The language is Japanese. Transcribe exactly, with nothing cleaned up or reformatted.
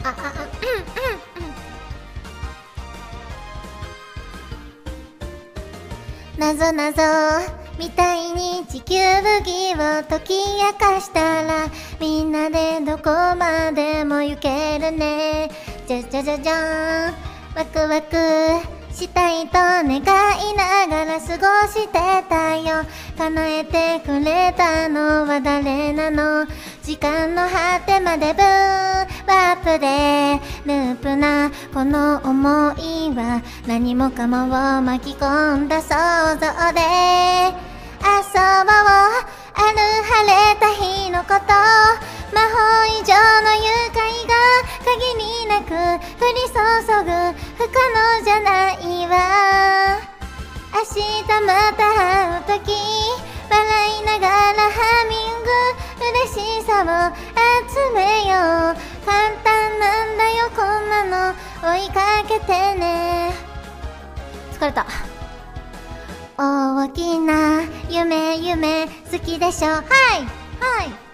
あああなぞなぞみたいに地球儀を解き明かしたらみんなでどこまでも行けるね。じゃじゃじゃじゃーん、ワクワクしたいと願いながら過ごしてたよ。叶えてくれたのは誰なの。時間の果てまでブーワープでループなこの想いは何もかもを巻き込んだ想像で遊ぼう。ある晴れた日のこと、魔法以上の愉快が限りなく降り注ぐ不可能じゃないわ。明日また会う時笑いながらハミング嬉しさを集めよう。簡単なんだよこんなの追いかけてね。疲れた。大きな夢夢好きでしょ。はいはい